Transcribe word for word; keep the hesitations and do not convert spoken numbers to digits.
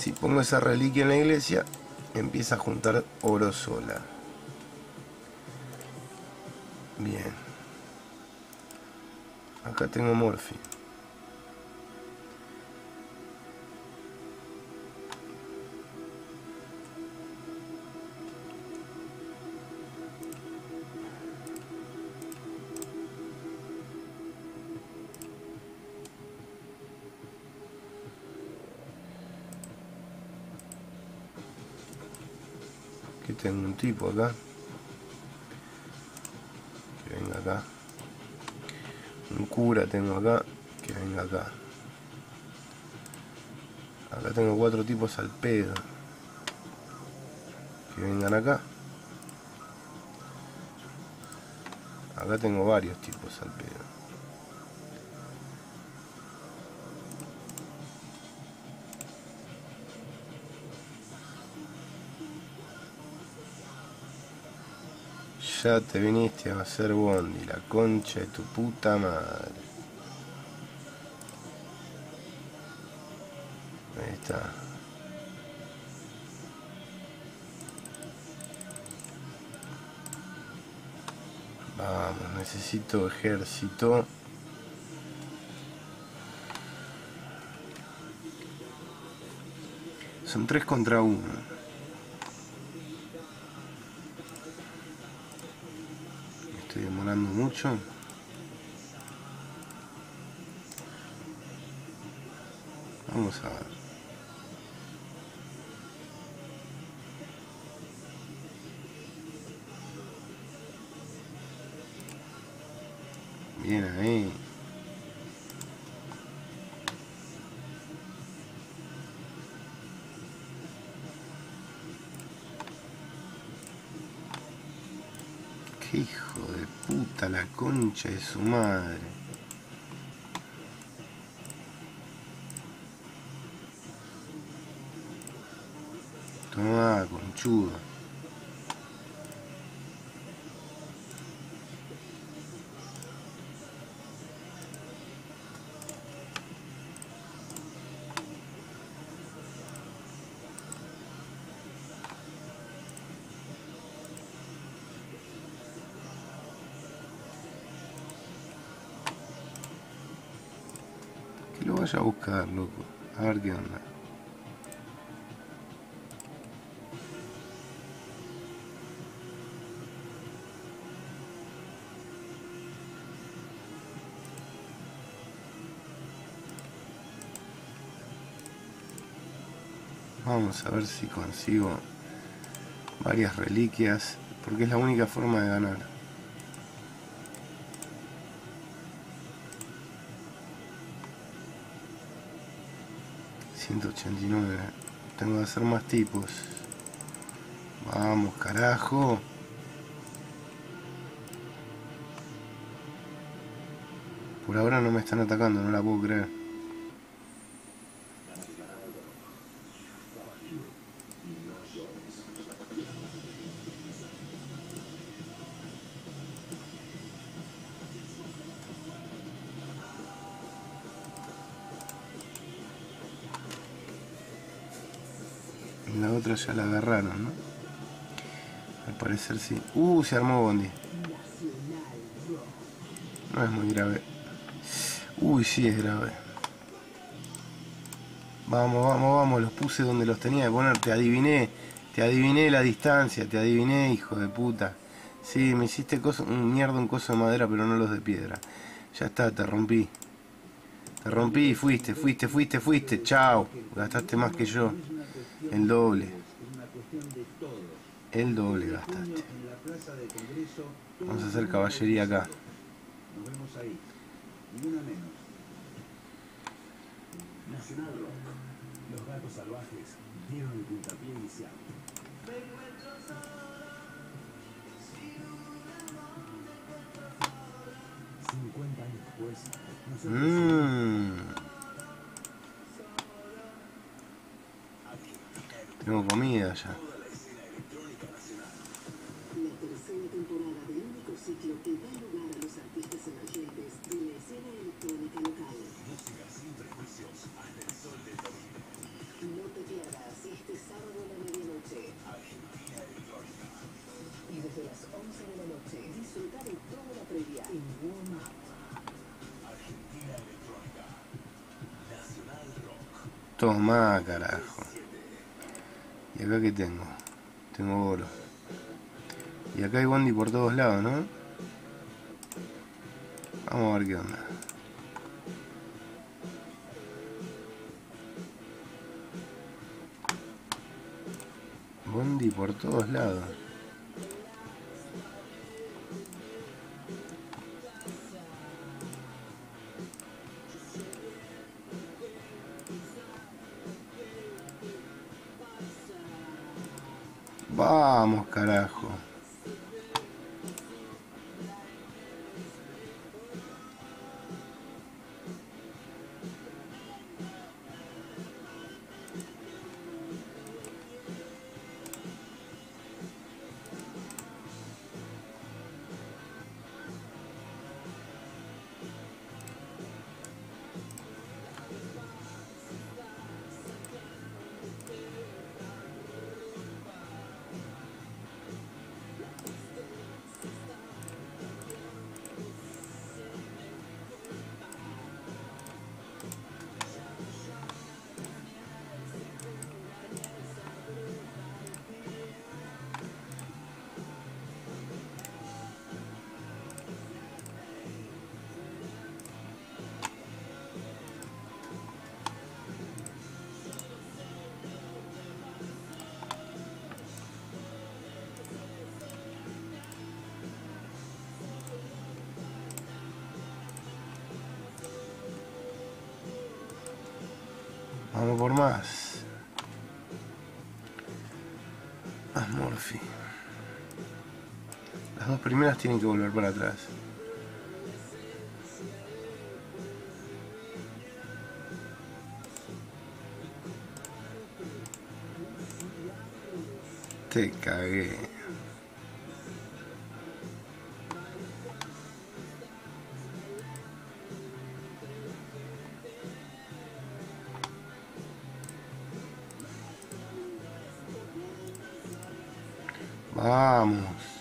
Si pongo esa reliquia en la iglesia, empieza a juntar oro sola. Bien. Acá tengo Morphy. Aquí tengo un tipo acá. Que venga acá. Un cura tengo acá. Que venga acá. Acá tengo cuatro tipos al pedo. Que vengan acá. Acá tengo varios tipos al pedo. Ya te viniste a hacer bondi, la concha de tu puta madre. Ahí está. Vamos, necesito ejército. Son tres contra uno. Me estoy demorando mucho. Vamos a ver. Bien ahí. Qué hijo de puta, la concha de su madre. Tomá, conchudo. Que lo vaya a buscar, loco. A ver qué onda. Vamos a ver si consigo varias reliquias, porque es la única forma de ganar. ciento ochenta y nueve. Tengo que hacer más tipos. Vamos, carajo. Por ahora no me están atacando, no la puedo creer. La otra ya la agarraron, ¿no? Al parecer sí. Uh, se armó bondi. No es muy grave. Uy, sí es grave. Vamos, vamos, vamos. Los puse donde los tenía que poner. Te adiviné. Te adiviné la distancia. Te adiviné, hijo de puta. Sí, me hiciste coso, un mierda, un coso de madera, pero no los de piedra. Ya está, te rompí. Te rompí y fuiste, fuiste, fuiste, fuiste. Chao. Gastaste más que yo. El doble. El doble gastaste. Vamos a hacer caballería acá. Nos vemos ahí. Ni una menos. Nacional Rock. Los gatos salvajes dieron el puntapié inicial. cincuenta años después, Mmm. Tengo comida ya. La tercera temporada del único ciclo que da lugar a los artistas emergentes de la escena electrónica local. música sin prejuicios hasta el sol de Torino. No te pierdas Toma, carajo. ¿Y acá qué tengo? Tengo oro. Y acá hay bondi por todos lados, ¿no? Vamos a ver qué onda. Bondi por todos lados. Vamos, carajo. Vamos por más. Más Morphy. Las dos primeras tienen que volver para atrás. Te cagué. Vamos.